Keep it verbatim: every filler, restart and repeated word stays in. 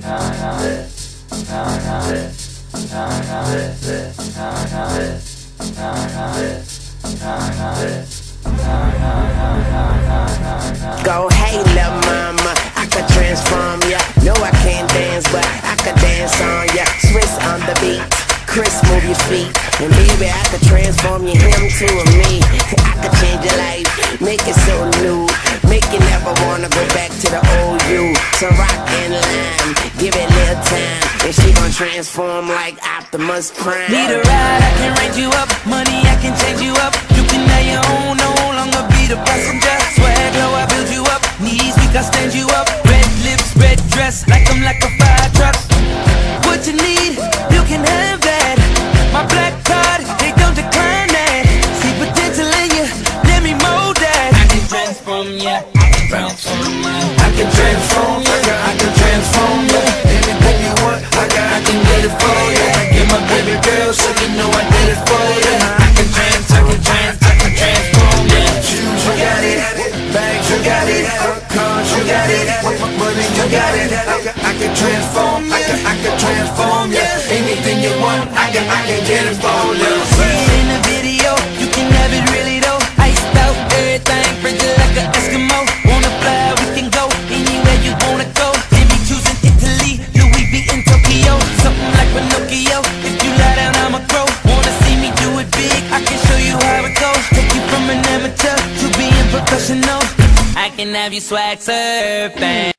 Go, hey, lil' mama, I could transform ya. No, I can't dance, but I could dance on ya. Swiss on the beat, Chris, move your feet. And baby, I could transform you, him to a me. I could change your life, make it so new. Make you never wanna go back to the old you. So rock and lime, give it a little time, and she gon' transform like Optimus Prime. Need a ride, I can range you up. Money, I can change you up. You can have your own, no longer be the passenger. Swag low, I build you up. Knees weak, I stand you up. Red lips, red dress, like I'm like a fire truck. What you need, you can have that. My black card, they don't decline that. See potential in you, let me mold that. I can transform ya, I can transform ya. I can transform ya, I can transform ya. Anything you want, I got, I can get it for ya. Get my baby girl, so you know I did it for ya. I can trans, I can trans, I can transform ya. Shoes, you got it. Bags, you got it. Cars, you got it. Money, you got it. I can, I can transform ya, I can, I can transform ya. Anything you want, I can, I can get it for ya. See it in the video, you can have it really though. Iced out, everything, frigid like an Eskimo. Wanna fly, we can go anywhere you wanna go. Maybe choosing Italy, Louis V in Tokyo. Something like Pinocchio, if you lie down I'ma grow. Wanna see me do it big, I can show you how it goes. Take you from an amateur to being professional. I can have you swag surfing.